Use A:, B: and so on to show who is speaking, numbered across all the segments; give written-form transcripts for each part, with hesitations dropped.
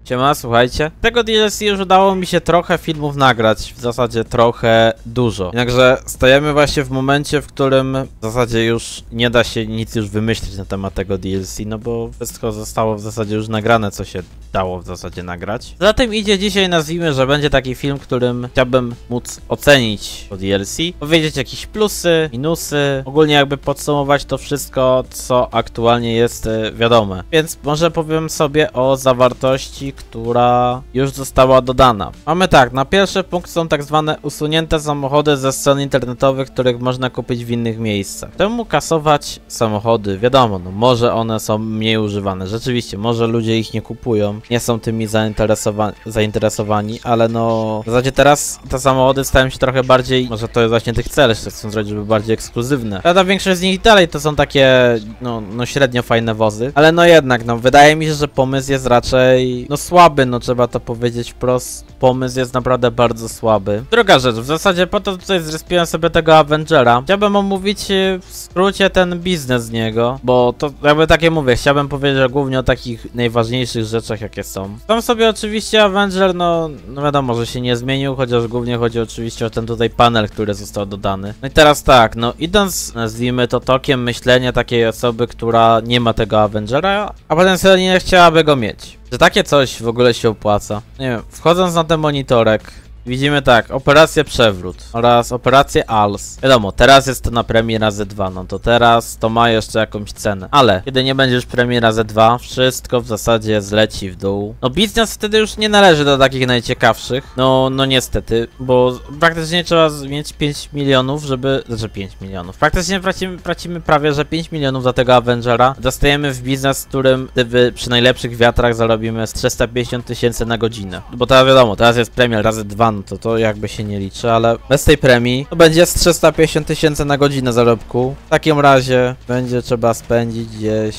A: Siema, słuchajcie. Tego DLC już udało mi się trochę filmów nagrać, w zasadzie trochę dużo. Jednakże stajemy właśnie w momencie, w którym w zasadzie już nie da się nic już wymyślić na temat tego DLC, no bo wszystko zostało w zasadzie już nagrane, co się dało w zasadzie nagrać. Za tym idzie dzisiaj, nazwijmy, że będzie taki film, którym chciałbym móc ocenić to DLC, powiedzieć jakieś plusy, minusy, ogólnie jakby podsumować to wszystko, co aktualnie jest wiadome. Więc może powiem sobie o zawartości, która już została dodana. Mamy tak, na pierwszy punkt są tak zwane usunięte samochody ze stron internetowych, których można kupić w innych miejscach. Czemu kasować samochody? Wiadomo, no może one są mniej używane. Rzeczywiście, może ludzie ich nie kupują, nie są tymi zainteresowani, ale no w zasadzie teraz te samochody stają się trochę bardziej, może to jest właśnie tych celów, że chcą zrobić, żeby bardziej ekskluzywne. Prawda, większość z nich dalej to są takie, no średnio fajne wozy, ale no jednak, no wydaje mi się, że pomysł jest raczej, no słaby, no trzeba to powiedzieć wprost. Pomysł jest naprawdę bardzo słaby. Druga rzecz, w zasadzie po to tutaj zrespiłem sobie tego Avengera. Chciałbym omówić w skrócie ten biznes z niego, bo to jakby takie mówię, chciałbym powiedzieć głównie o takich najważniejszych rzeczach, jakie są. Tam sobie oczywiście Avenger, no wiadomo, że się nie zmienił, chociaż głównie chodzi oczywiście o ten tutaj panel, który został dodany. No i teraz tak, no idąc, nazwijmy to tokiem myślenia takiej osoby, która nie ma tego Avengera, a potencjalnie chciałaby go mieć. Że takie coś w ogóle się opłaca? Nie wiem, wchodząc na ten monitorek, widzimy tak, operację Przewrót oraz operację ALS. Wiadomo, teraz jest to na premii razy 2, no to teraz to ma jeszcze jakąś cenę. Ale kiedy nie będzie już premii razy 2, wszystko w zasadzie zleci w dół. No biznes wtedy już nie należy do takich najciekawszych. No niestety, bo praktycznie trzeba mieć 5 milionów, żeby... Znaczy 5 milionów. Praktycznie tracimy prawie, że 5 milionów za tego Avengera. Dostajemy w biznes, w którym przy najlepszych wiatrach zarobimy z 350 000 na godzinę. Bo teraz wiadomo, teraz jest premia razy 2, no to jakby się nie liczy, ale bez tej premii to będzie z 350 000 na godzinę zarobku. W takim razie będzie trzeba spędzić gdzieś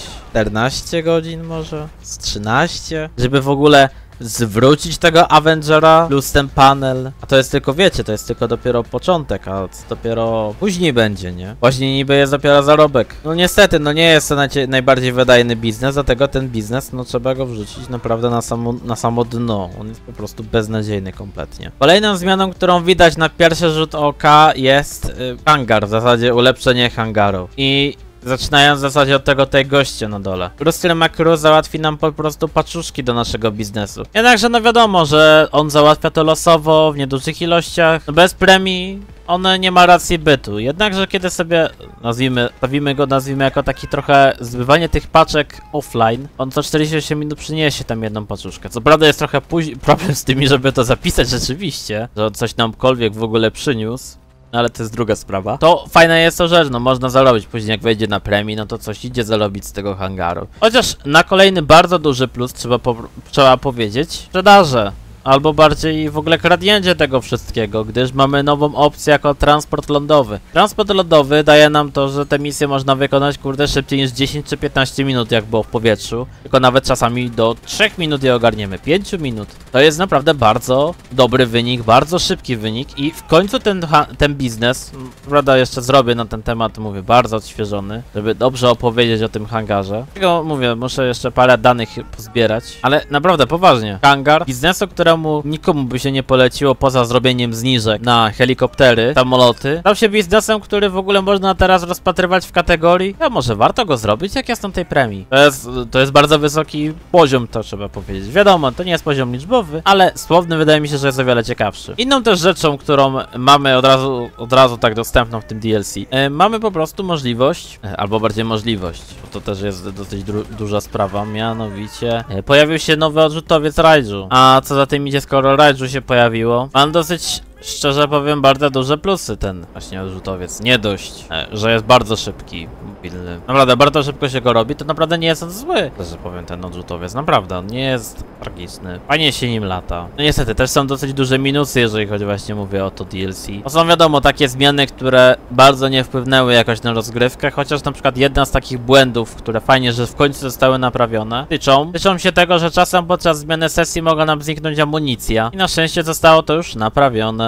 A: 14 godzin może, z 13, żeby w ogóle zwrócić tego Avengera plus ten panel. A to jest tylko, wiecie, to jest tylko dopiero początek, a dopiero później będzie, nie? Właśnie niby jest dopiero zarobek. No niestety, no nie jest to najbardziej wydajny biznes, dlatego ten biznes, no trzeba go wrzucić naprawdę na samo dno. On jest po prostu beznadziejny kompletnie. Kolejną zmianą, którą widać na pierwszy rzut oka jest hangar, w zasadzie ulepszenie hangaru. I zaczynając w zasadzie od tego tutaj gościa na dole. Rusty Makro załatwi nam po prostu paczuszki do naszego biznesu. Jednakże no wiadomo, że on załatwia to losowo, w niedużych ilościach. No bez premii one nie ma racji bytu. Jednakże kiedy sobie nazwijmy jako taki trochę zbywanie tych paczek offline, on co 48 minut przyniesie tam jedną paczuszkę. Co prawda jest trochę problem z tymi, żeby to zapisać rzeczywiście, że on coś namkolwiek w ogóle przyniósł. No ale to jest druga sprawa. To fajna jest to rzecz, no można zarobić później jak wejdzie na premii, no to coś idzie zarobić z tego hangaru. Chociaż na kolejny bardzo duży plus trzeba powiedzieć sprzedaże. Albo bardziej w ogóle kradnięcie tego wszystkiego, gdyż mamy nową opcję jako transport lądowy. Transport lądowy daje nam to, że te misje można wykonać kurde szybciej niż 10 czy 15 minut jak było w powietrzu. Tylko nawet czasami do 3 minut je ogarniemy, 5 minut. To jest naprawdę bardzo dobry wynik, bardzo szybki wynik i w końcu ten biznes, prawda jeszcze zrobię na ten temat, mówię, bardzo odświeżony, żeby dobrze opowiedzieć o tym hangarze. Tylko mówię, muszę jeszcze parę danych pozbierać, ale naprawdę poważnie. Hangar biznesu, któremu nikomu by się nie poleciło poza zrobieniem zniżek na helikoptery, samoloty, stał się biznesem, który w ogóle można teraz rozpatrywać w kategorii, a może warto go zrobić, jak jest na tej premii. To jest bardzo wysoki poziom, to trzeba powiedzieć. Wiadomo, to nie jest poziom liczbowy, ale słowny wydaje mi się, że jest o wiele ciekawszy. Inną też rzeczą, którą mamy od razu tak dostępną w tym DLC, mamy po prostu możliwość, albo bardziej możliwość, bo to też jest dosyć duża sprawa, mianowicie pojawił się nowy odrzutowiec Raiju, a co za tym idzie, skoro Raiju się pojawiło, mam dosyć, szczerze powiem, bardzo duże plusy ten właśnie odrzutowiec. Nie dość, że jest bardzo szybki, mobilny. Naprawdę, bardzo szybko się go robi, to naprawdę nie jest on zły, że powiem, ten odrzutowiec. Naprawdę, on nie jest tragiczny. Fajnie się nim lata. No niestety, też są dosyć duże minusy, jeżeli chodzi właśnie, mówię o to DLC. To są wiadomo takie zmiany, które bardzo nie wpłynęły jakoś na rozgrywkę, chociaż na przykład jedna z takich błędów, które fajnie, że w końcu zostały naprawione, tyczą się tego, że czasem podczas zmiany sesji mogła nam zniknąć amunicja. I na szczęście zostało to już naprawione.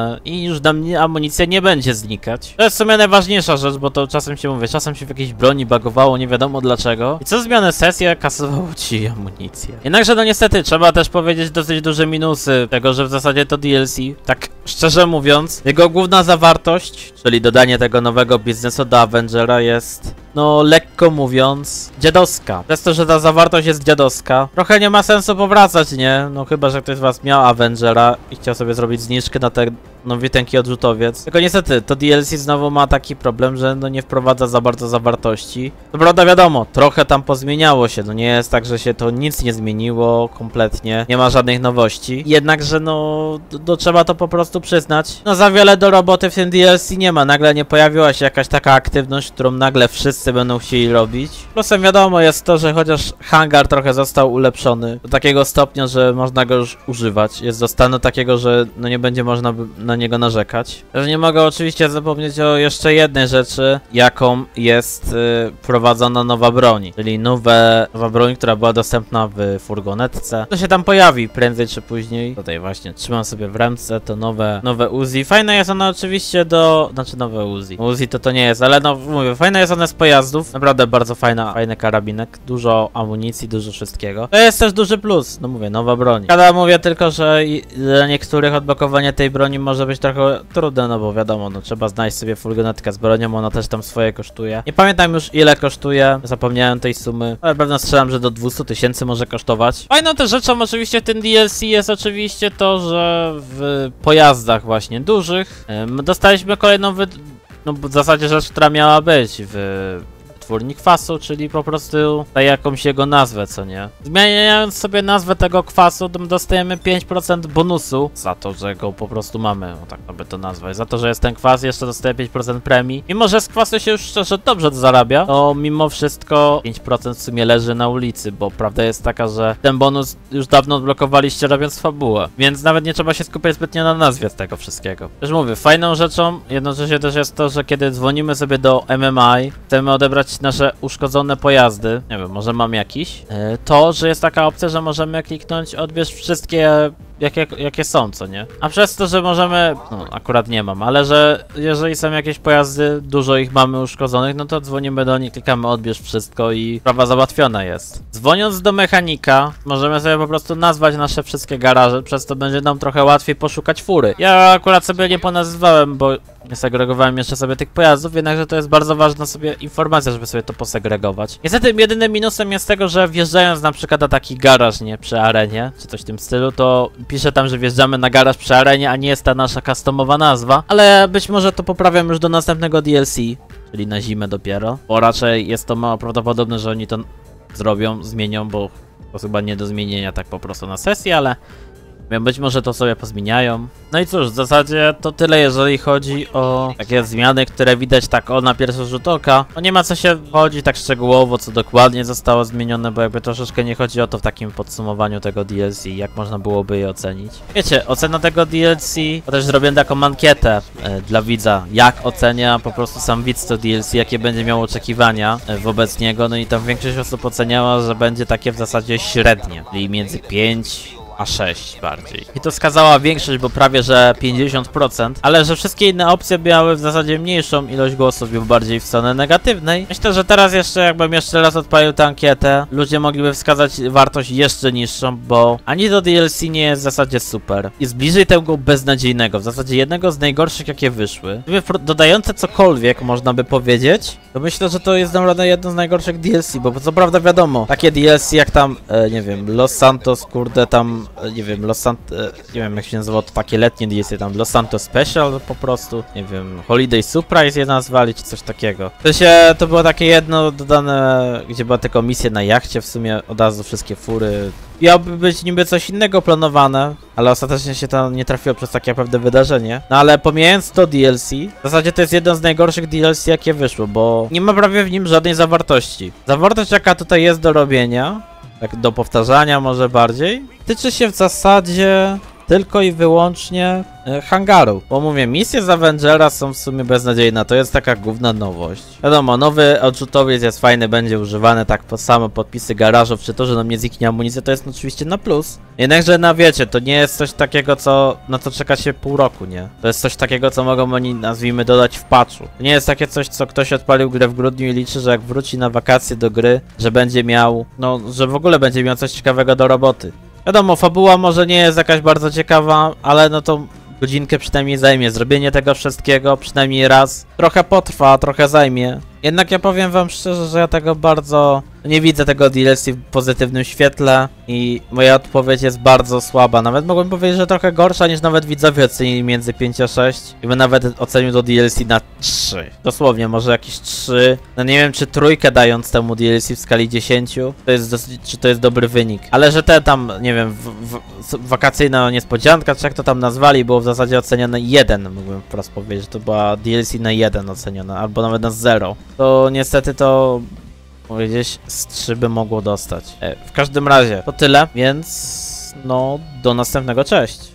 A: i już nam amunicja nie będzie znikać. To jest w sumie najważniejsza rzecz, bo to czasem się mówię, czasem się w jakiejś broni bugowało, nie wiadomo dlaczego. I co zmianę sesję kasowało ci amunicję. Jednakże no niestety trzeba też powiedzieć dosyć duże minusy tego, że w zasadzie to DLC, tak szczerze mówiąc, jego główna zawartość, czyli dodanie tego nowego biznesu do Avengera jest, no lekko mówiąc, dziadowska. Przez to, że ta zawartość jest dziadowska, trochę nie ma sensu powracać, nie? No chyba, że ktoś z was miał Avengera i chciał sobie zrobić zniżkę na te nowiteńki odrzutowiec. Tylko niestety, to DLC znowu ma taki problem, że no nie wprowadza za bardzo zawartości. To prawda wiadomo, trochę tam pozmieniało się, no nie jest tak, że się to nic nie zmieniło kompletnie, nie ma żadnych nowości. Jednakże no, trzeba to po prostu przyznać. No za wiele do roboty w tym DLC nie ma, nagle nie pojawiła się jakaś taka aktywność, którą nagle wszyscy będą chcieli robić. Plusem wiadomo jest to, że chociaż hangar trochę został ulepszony do takiego stopnia, że można go już używać. Jest do stanu takiego, że no nie będzie można na niego narzekać. Też nie mogę oczywiście zapomnieć o jeszcze jednej rzeczy, jaką jest wprowadzona nowa broń, czyli nowa broń, która była dostępna w furgonetce. To się tam pojawi prędzej czy później. Tutaj właśnie trzymam sobie w ręce to nowe Uzi. Fajne jest ono oczywiście znaczy nowe Uzi. Uzi to nie jest, ale no mówię, fajne jest one z pojazdów. Naprawdę bardzo fajny karabinek. Dużo amunicji, dużo wszystkiego. To jest też duży plus. No mówię, nowa broń. Kada mówię tylko, że dla niektórych odblokowanie tej broni może być trochę trudne, no bo wiadomo, no trzeba znaleźć sobie furgonetkę z bronią, ona też tam swoje kosztuje. Nie pamiętam już ile kosztuje, zapomniałem tej sumy, ale pewno strzelam, że do 200 000 może kosztować. Fajną też rzeczą oczywiście w tym DLC jest oczywiście to, że w pojazdach właśnie dużych dostaliśmy kolejną no w zasadzie rzecz, która miała być w wytwórni kwasu, czyli po prostu daje jakąś jego nazwę, co nie? Zmieniając sobie nazwę tego kwasu, dostajemy 5% bonusu za to, że go po prostu mamy, no tak by to nazwać. Za to, że jest ten kwas, jeszcze dostaję 5% premii. Mimo, że z kwasu się już szczerze dobrze zarabia, to mimo wszystko 5% w sumie leży na ulicy, bo prawda jest taka, że ten bonus już dawno odblokowaliście robiąc fabułę, więc nawet nie trzeba się skupiać zbytnio na nazwie tego wszystkiego. Też mówię, fajną rzeczą jednocześnie też jest to, że kiedy dzwonimy sobie do MMI, chcemy odebrać nasze uszkodzone pojazdy, nie wiem, może mam jakiś, to, że jest taka opcja, że możemy kliknąć odbierz wszystkie jakie są, co nie? A przez to, że możemy, no akurat nie mam, ale że jeżeli są jakieś pojazdy, dużo ich mamy uszkodzonych, no to dzwonimy do nich, klikamy odbierz wszystko i sprawa załatwiona jest. Dzwoniąc do mechanika, możemy sobie po prostu nazwać nasze wszystkie garaże, przez to będzie nam trochę łatwiej poszukać fury. Ja akurat sobie nie ponazywałem, bo nie segregowałem jeszcze sobie tych pojazdów, jednakże to jest bardzo ważna sobie informacja, żeby sobie to posegregować. Niestety jedynym minusem jest tego, że wjeżdżając na przykład na taki garaż, nie, przy arenie, czy coś w tym stylu, to pisze tam, że wjeżdżamy na garaż przy arenie, a nie jest ta nasza customowa nazwa, ale być może to poprawiam już do następnego DLC, czyli na zimę dopiero, bo raczej jest to mało prawdopodobne, że oni to zrobią, zmienią, bo to chyba nie do zmienienia tak po prostu na sesji, ale być może to sobie pozmieniają. No i cóż, w zasadzie to tyle, jeżeli chodzi o takie zmiany, które widać tak na pierwszy rzut oka. No nie ma co się chodzi tak szczegółowo, co dokładnie zostało zmienione, bo jakby troszeczkę nie chodzi o to w takim podsumowaniu tego DLC, jak można byłoby je ocenić. Wiecie, ocena tego DLC, to też zrobiłem taką ankietę dla widza, jak ocenia po prostu sam widz to DLC, jakie będzie miał oczekiwania wobec niego, no i tam większość osób oceniała, że będzie takie w zasadzie średnie, czyli między 5 a 6 bardziej. I to wskazała większość, bo prawie że 50%, ale że wszystkie inne opcje miały w zasadzie mniejszą ilość głosów i bardziej w stronę negatywnej. Myślę, że teraz jakbym jeszcze raz odpalił tę ankietę, ludzie mogliby wskazać wartość jeszcze niższą, bo ani to DLC nie jest w zasadzie super. Jest bliżej tego beznadziejnego, w zasadzie jednego z najgorszych jakie wyszły. Dodające cokolwiek można by powiedzieć, to myślę, że to jest naprawdę jedno z najgorszych DLC, bo co prawda wiadomo, takie DLC jak tam, nie wiem, Los Santos, kurde tam, nie wiem, nie wiem jak się nazywało to takie letnie DLC, tam Los Santos Special po prostu, nie wiem, Holiday Surprise je nazwali, czy coś takiego. To było takie jedno dodane, gdzie była tylko misja na jachcie, w sumie od razu wszystkie fury. Miałoby być niby coś innego planowane, ale ostatecznie się to nie trafiło przez takie pewne wydarzenie. No ale pomijając to DLC, w zasadzie to jest jedno z najgorszych DLC jakie wyszło, bo nie ma prawie w nim żadnej zawartości. Zawartość jaka tutaj jest do robienia, tak do powtarzania może bardziej, tyczy się w zasadzie tylko i wyłącznie hangaru. Bo mówię, misje z Avengera są w sumie beznadziejne, to jest taka główna nowość. Wiadomo, nowy odrzutowiec jest fajny, będzie używany tak po same podpisy garażów, czy to, że nam nie zniknie amunicja, to jest oczywiście na plus. Jednakże na wiecie, to nie jest coś takiego, na co czeka się pół roku, nie? To jest coś takiego, co mogą oni, nazwijmy, dodać w patchu. To nie jest takie coś, co ktoś odpalił grę w grudniu i liczy, że jak wróci na wakacje do gry, że będzie miał, no, że w ogóle będzie miał coś ciekawego do roboty. Wiadomo, fabuła może nie jest jakaś bardzo ciekawa, ale no to godzinkę przynajmniej zajmie. Zrobienie tego wszystkiego przynajmniej raz trochę potrwa, trochę zajmie. Jednak ja powiem wam szczerze, że ja tego bardzo nie widzę tego DLC w pozytywnym świetle i moja odpowiedź jest bardzo słaba. Nawet mogłem powiedzieć, że trochę gorsza niż nawet widzowie ocenili między 5 a 6 i bym nawet ocenił to DLC na 3. Dosłownie, może jakieś 3. No nie wiem, czy trójkę dając temu DLC w skali 10, to jest dosyć, czy to jest dobry wynik. Ale że te tam, nie wiem, wakacyjna niespodzianka, czy jak to tam nazwali, było w zasadzie ocenione 1, mógłbym wprost powiedzieć, że to była DLC na 1 oceniona, albo nawet na 0. To niestety to gdzieś z 3 by mogło dostać. W każdym razie to tyle, więc no do następnego, cześć.